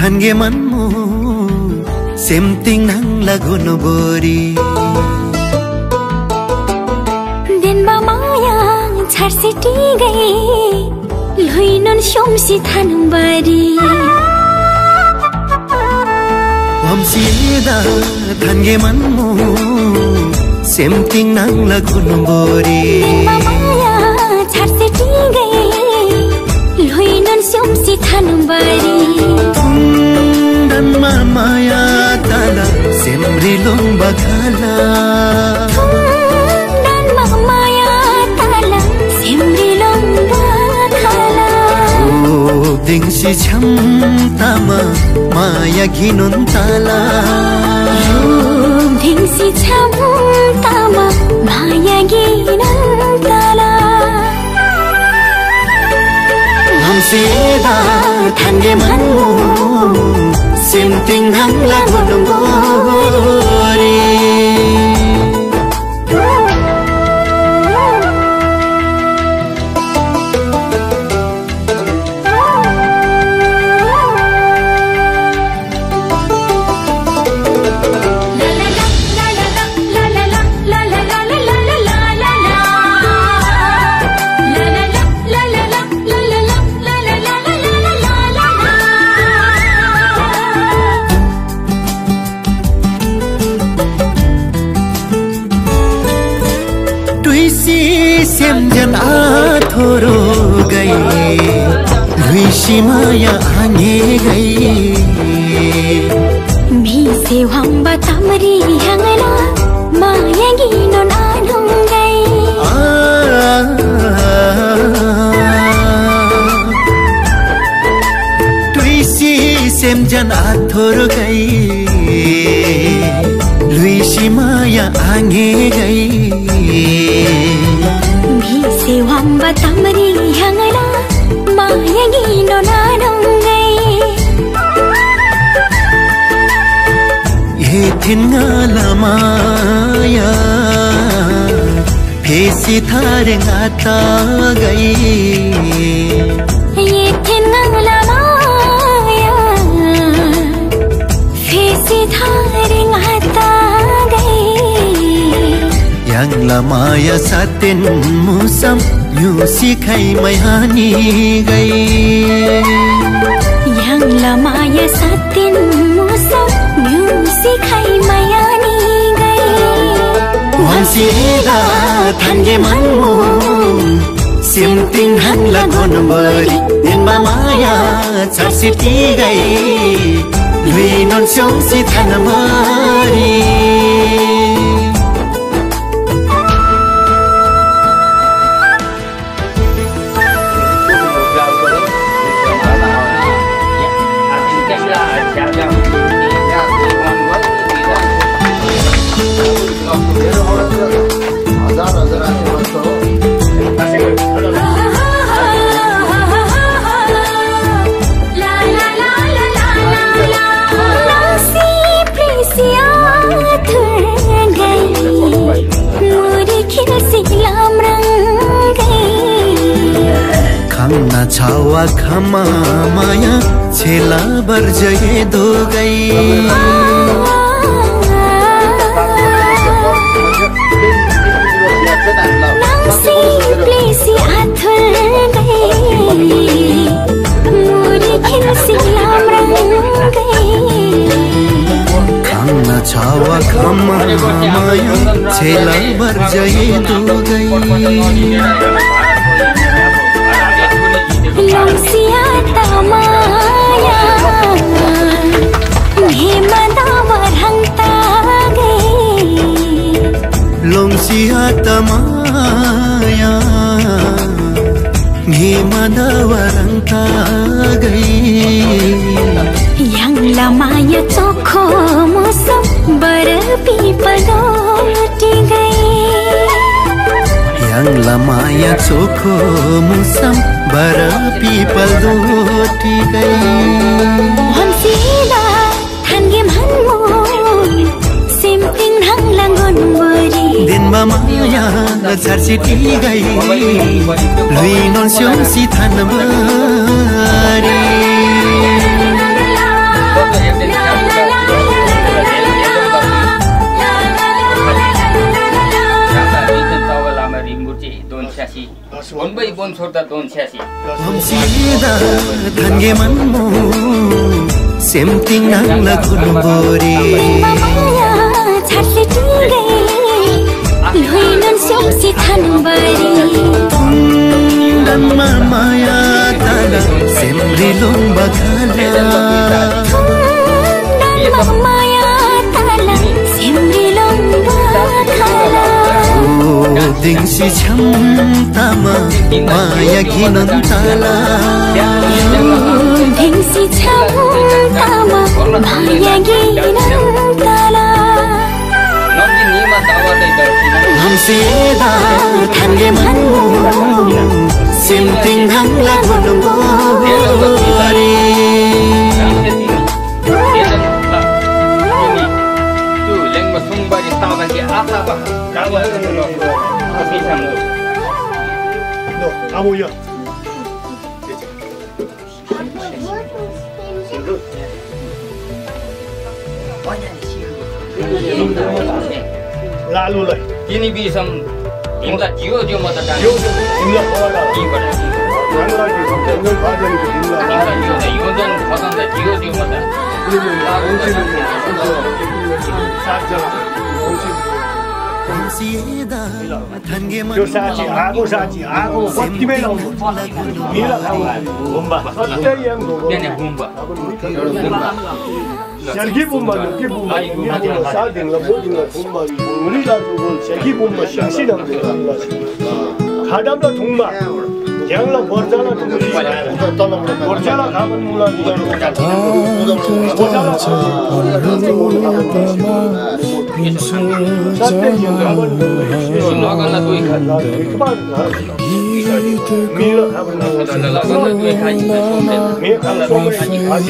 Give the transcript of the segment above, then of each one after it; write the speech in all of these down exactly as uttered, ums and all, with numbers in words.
tange manmu semting nang lagun bori दिन बा मायां छार city गई लुइनन शोमसी थानुं बारी wamsida tange manmu semting nang lagun bori दिन बा मायां छार सिटी गई लुइनन शोमसी थानुं बारी dan mamaya tala semri lomba kala dan mamaya tala semri lomba kala oh ding si cham tama maya ginun tala oh ding si cham tama maya ginun tala hamsida tange manmu semting nang lagun bori sem jan athoro gai luisi maya ange gai mi se wamba tamri hangala maya ginon anung gai tuisi sem jan athoro gai luisi maya ange gai se wamba tamri hangala maya ginon anung gai ye thinala maya phesi thare ngata gai ye thinala maya phesi thare ngata gai yang lamaya satin musam nyusi khai mai hani gai yang lamaya satin musam nyusi khai mai hani gai wamsida tange manmu semting han lagun bori din ba maya char siti gai luinon song si than mari khangna chawa khama maya chela bar jage do gai nangsi plesi athul gai muri khilsi lamrang gai khangna chawa khama maya chela bar jage do gai longsia tamaya himada warhangta gai longsia tamaya himada warhangta gai yang lamaya chokho mosam bar pipaloti gai yang lamaya chokho musam bara people doti gai hamsida tange manmu semting hang langon bori din ba maya char siti gai luinon siom si than mari छ्यासी बोनबै bone छोड्दा दोन छ्यासी हमसिदा धन्गे मनमु सेमथिङ नांला गुनबोरी माया छाड्से टिंगे लोइनन सोमसी थानबारी दनमा माया ताला सेमरी लोम्बा खाला माया ताला सेमरी लोम्बा खाला दिंसी छम तामा माया घिनन ताला दिंसी छम तामा माया घिनन ताला हमसिदा धन्गे मनमु सेमथिङ नांला गुनबोरी 아무야. 라루라. ini bisa imla jiwa jiwa mata kan 임라 뭐라. 이거를 라루라기 걱정을 받으는 게 임라. imla jiwa 이거는 거ದಂ다 jiwa jiwa mata हमसिदा धन्गे 요 사지 아고 사지 아고 버티면 미라 가고 엄마 어때야 뭐 내내 봄바 셀기 봄만 셀기 봄만 미라 사딩라 모딩라 봄만 우리가 그걸 셀기 봄만 싱싱한 거 가담라 동마 양라 버자라 동물이 버자라 가면 몰라 나간다 또 이거 미라 가면 나간다 또 이거 미라 가면 소매 아직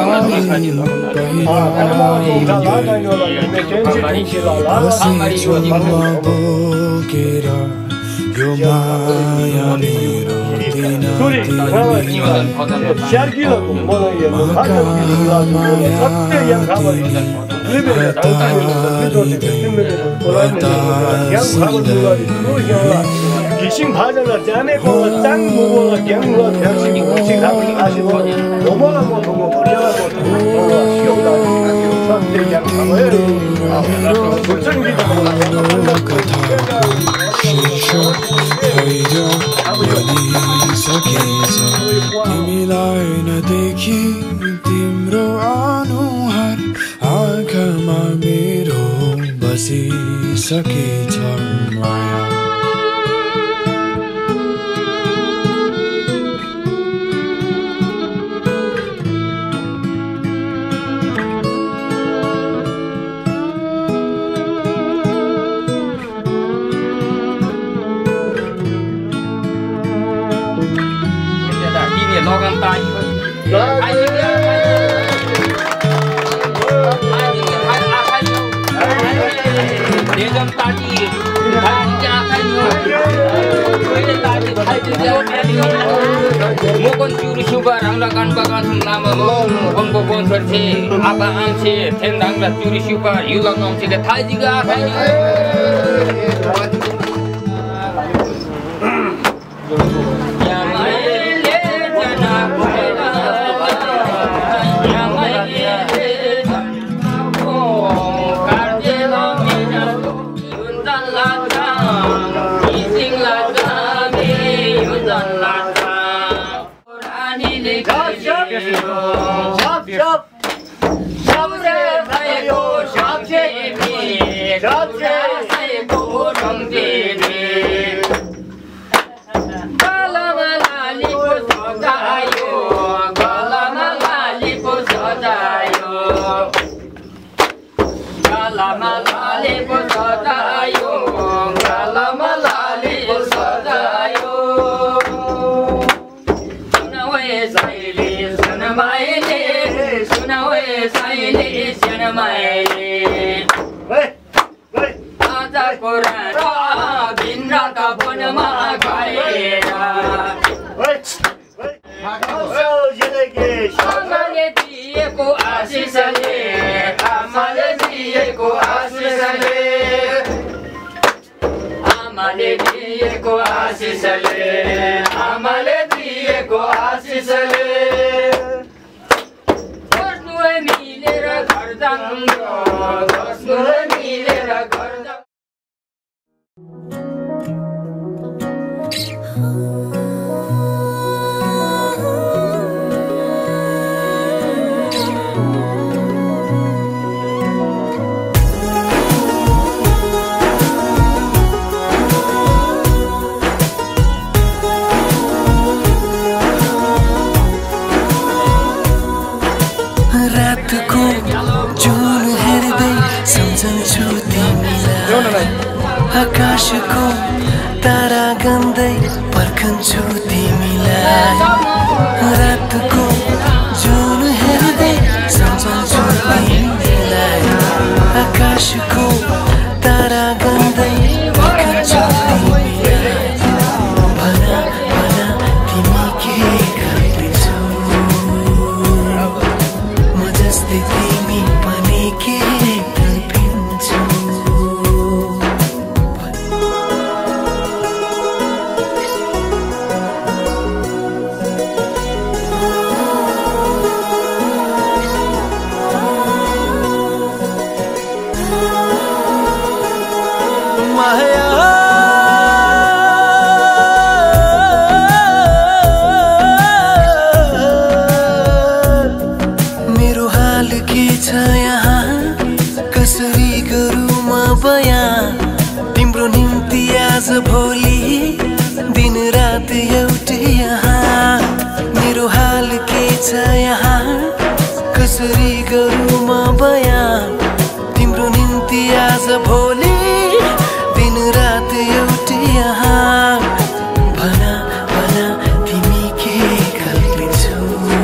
아 가다가 나가요라 이제 겐지 겐지라 둘이 샤르기라고 뭐라 해요 가자기라고 어때야 가버리 리베라 당당히 기신 바자가 짠에 거가 짠 무거워 갱무가 병신이 같이 가고 아시고 너무나 뭐 너무 버려가고 너무 시험다 선대야 가버려 불성기도 तिमीलाई नदेखि तिम्रो अनुहार आँखामा मेरो बसिसकेछ माया logan tai ai Dejam tadi, tadi jangan yo. Ini tadi tadi jangan. Mukon curi sugar, angla kan bagan nama mo, kongo konser se, apa amse, tendang la curi sugar, yulang amse ke tadi juga akan yo. Amale दिएको आशिषले आमाले दिएको आशिषले बस्नुलाई मिलेर घर जानु बस्नुलाई मिलेर घर जानु रातको जुन हेर्दै सम्झन्छु तिमीलाई आकाशको तारा गन्दै पर्खन्छु तिमीलाई रातको जुन हेर्दै सम्झन्छु तिमीलाई आकाशको तारा गन्दै पर्खन्छु तिमीलाई भन भन तिमी के गर्दैछौ जस्तै तिमी पनि के तडपिन्छौ माया कसरी गरौँ म बयान तिम्रो निम्ति आज भोलि दिन रात एउटै यहाँ मेरो हाल के छ यहाँ कसरी गरौँ म बयान तिम्रो निम्ति आज भोलि दिन रात एउटै यहाँ भन भन तिमी के गर्दैछौ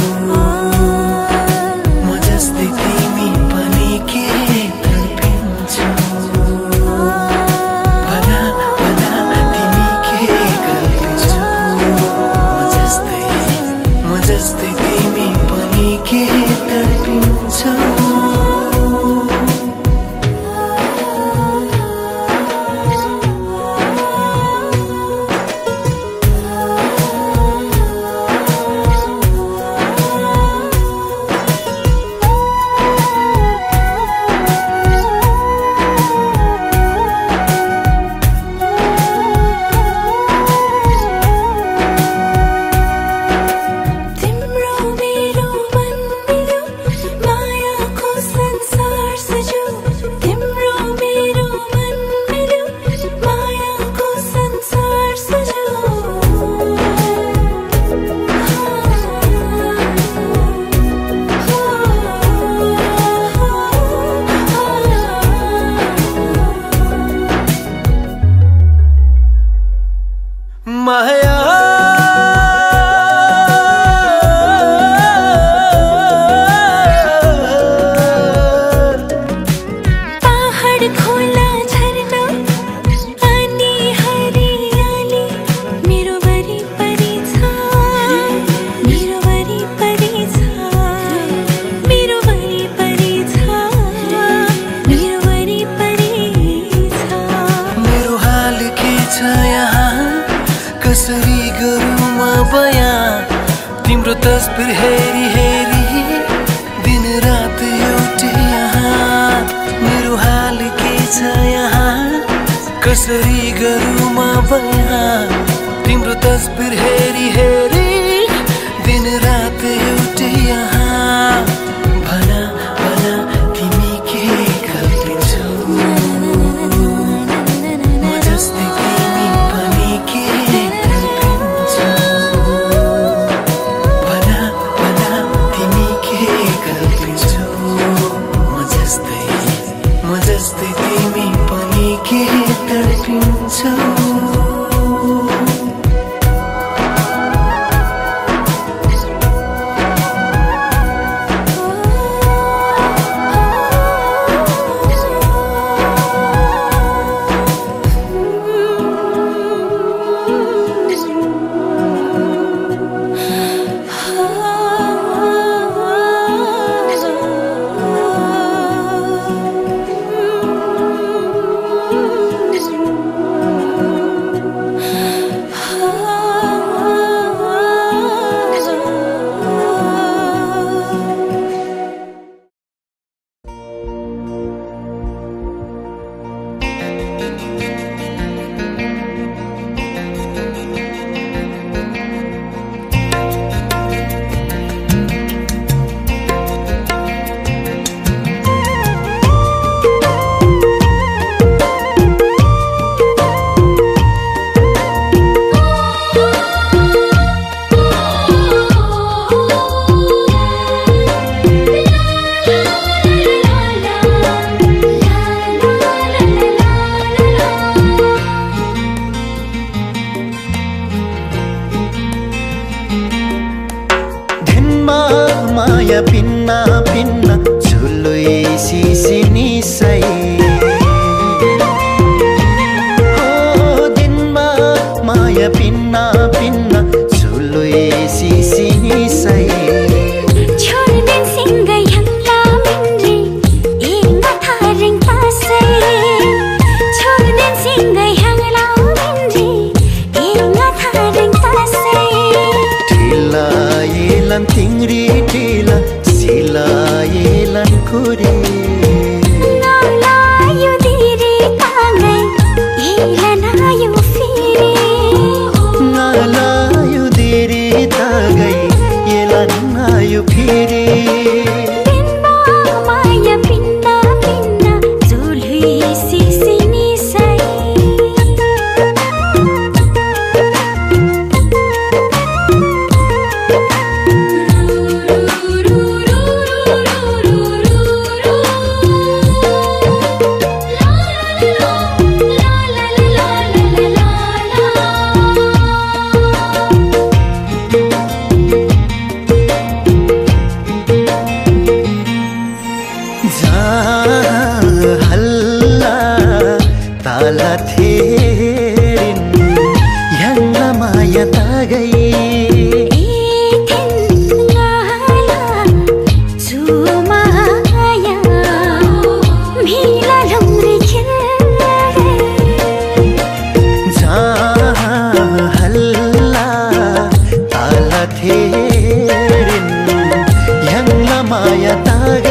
म जस्तै तिमी पनि के जस्तै तिमी पनि के तडपिन्छौ माया पहाड खोला झरना अनि हरियाली मेरो वरिपरि छ मेरो वरिपरि छ मेरो वरिपरि छ मेरो वरिपरि छ मेरो हाल के छ यहाँ कसरी गरौँ म बयान तिम्रो तस्बिर हेरी हेरी दिन रात एउटै यहाँ मेरो हाल के छ यहाँ कसरी गरौँ म बयान तिम्रो तस्बिर हेरी हेरी दिन रात एउटै यहाँ भन भन तिमी के गर्दैछौ म जस्तै तिमी पनि के जस्तै तिमी पनि के तडपिन्छौ Maya pinna pinna Chului sisi nisai Oh dinma Maya pinna pinna Chului sisi nisai छोड़ दिन सिंगै हंगला मिन्रे इंगा थारिङ तासै छोड़ दिन सिंगै हंगला मिन्रे इंगा थारिङ तासै Tila yelan tingri tila sila yelan kuri Ngala yu diri tangai yelan ayu firi Ngala yu diri tagai yelan ayu firi Dinma maya pinna pinna Zulhui sisi nisai halla tala therin yangla maya tagai halla tala therin yangla maya tagai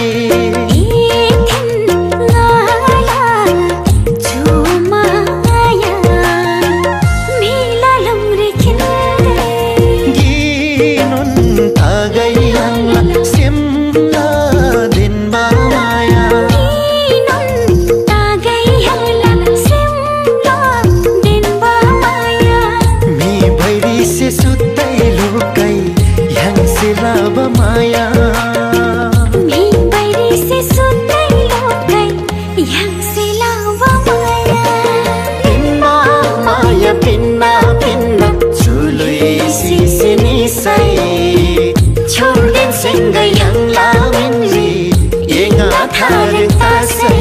Maya Mi bairi se sutai lokai yang silawa maya Pinna maya pinna pinna Chului sisi nisai Chordin singa yang la minri Yenga tharin tasai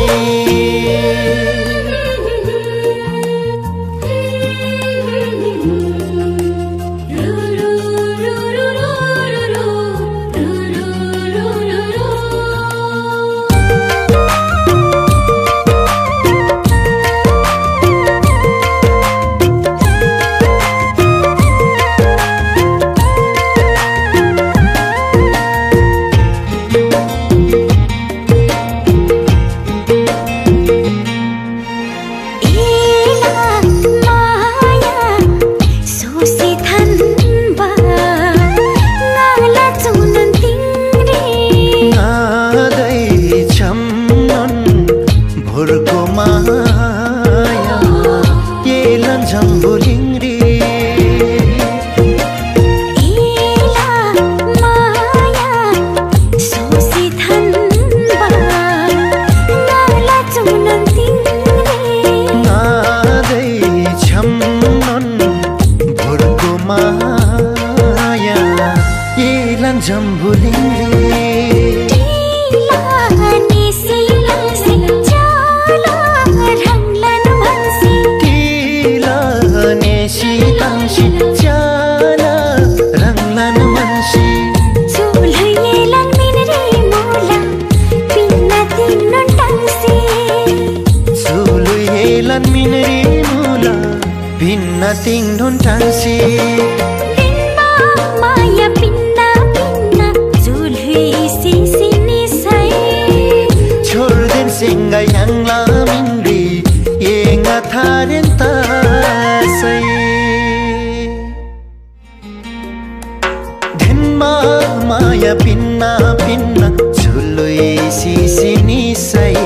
Ting non tansi Dinma maya pinna pinna Zulhui sisi nisai Chordin singa yang la minri Yenga tharin tasai Dinma maya pinna pinna Zulhui sisi nisai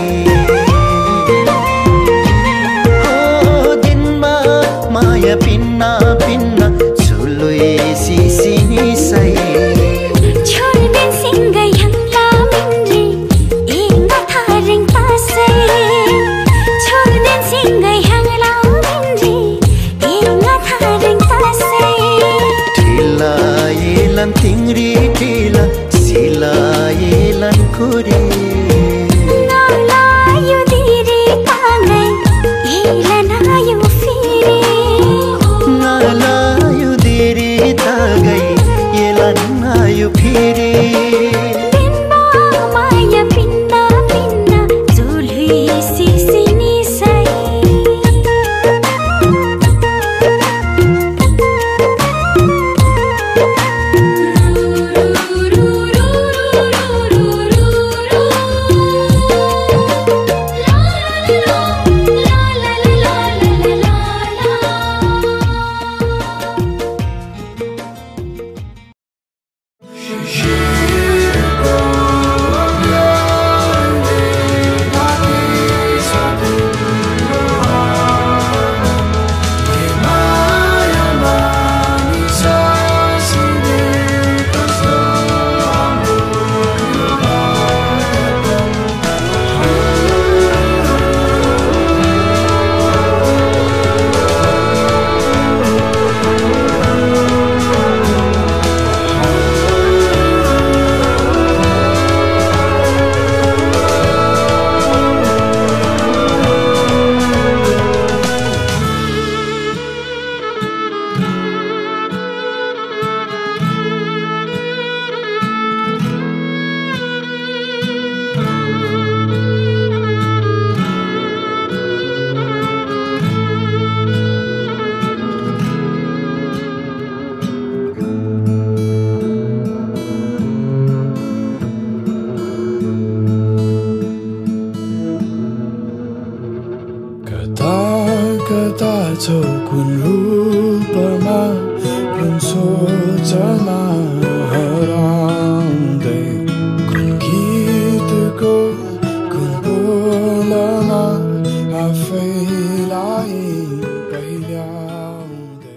Maya pinna pinna Chului sisi nisai Chhod din singai hangla minre Inga tharing tasai Chhod din singai hangla minre Inga tharing tasai Tila yelan tingri tila Sila छौ कुन रूपमा कुन सोचमा हराउँदै कुन गीतको कुन बोलमा आफैलाई पहिल्याउँदै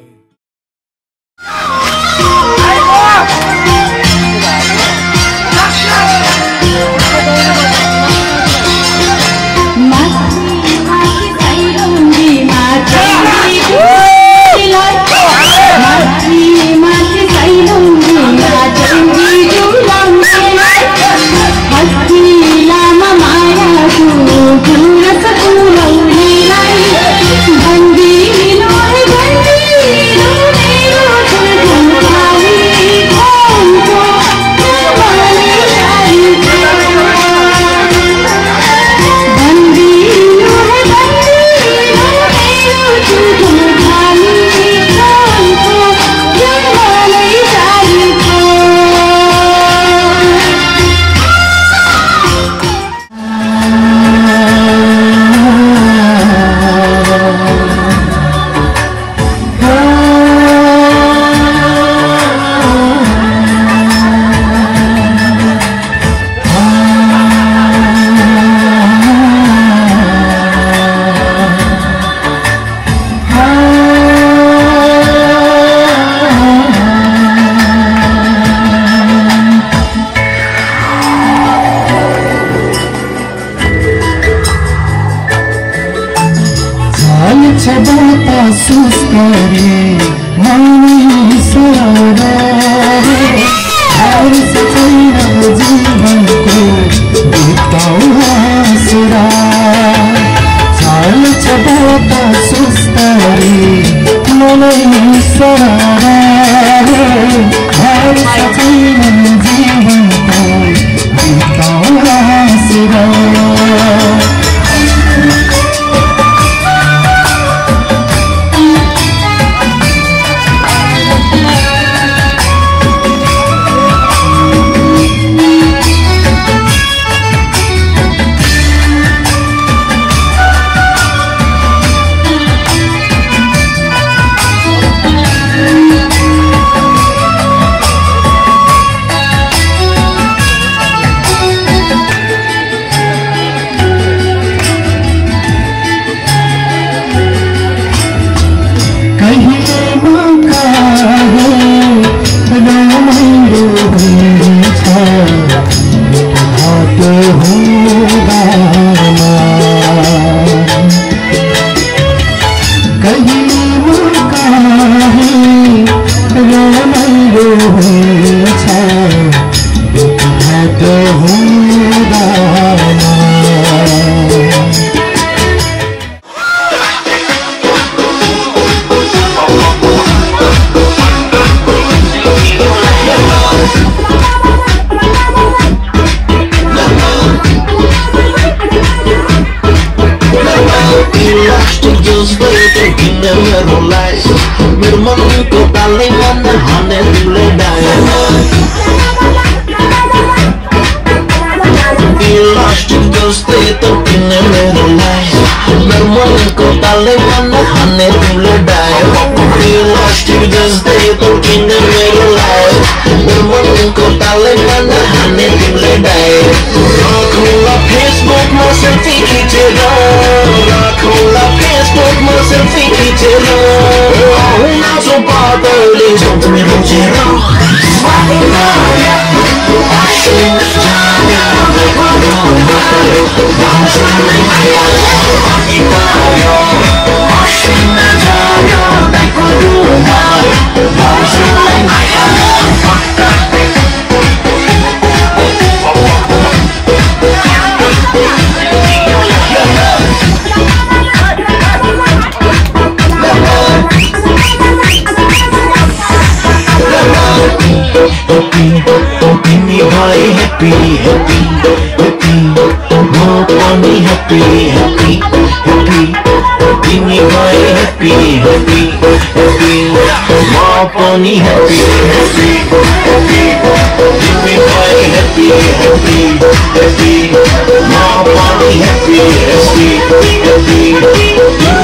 Happy, happy, happy, happy, keep me boy happy, happy, happy, more money happy, happy, happy, keep me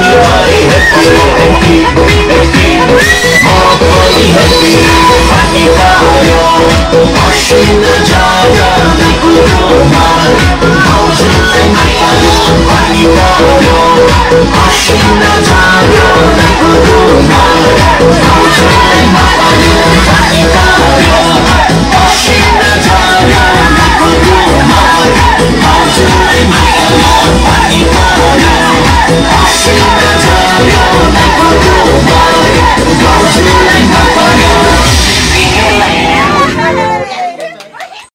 Ashina Jaya